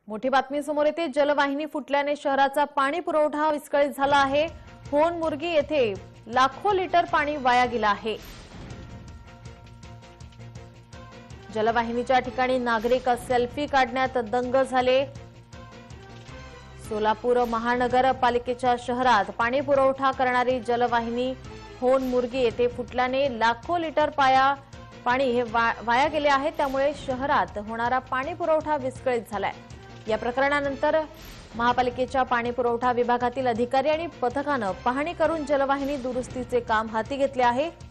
मोठी बातमी समोर येते। जलवाहिनी फुटल्याने शहराचा पाणी पुरवठा विस्कळीत झाला आहे। होनमुर्गी येथे लाखो लिटर पाणी वाया गेले आहे। जलवाहिनीच्या ठिकाणी नागरिक सेल्फी काढण्यात दंग झाले। सोलापूर महानगरपालिकेच्या शहरात पाणी पुरवठा करणारी जलवाहिनी होनमुर्गी येथे फुटल्याने लाखो लिटर पाणी हे वाया गेले आहे। त्यामुळे शहरात होणारा पाणी पुरवठा विस्कळीत झालाय। या प्रकरणानंतर महापालिकेच्या पाणी पुरवठा विभागातील अधिकारी आणि पथकाने पाहणी करून जलवाहिनी दुरुस्तीचे काम हाती घेतले आहे।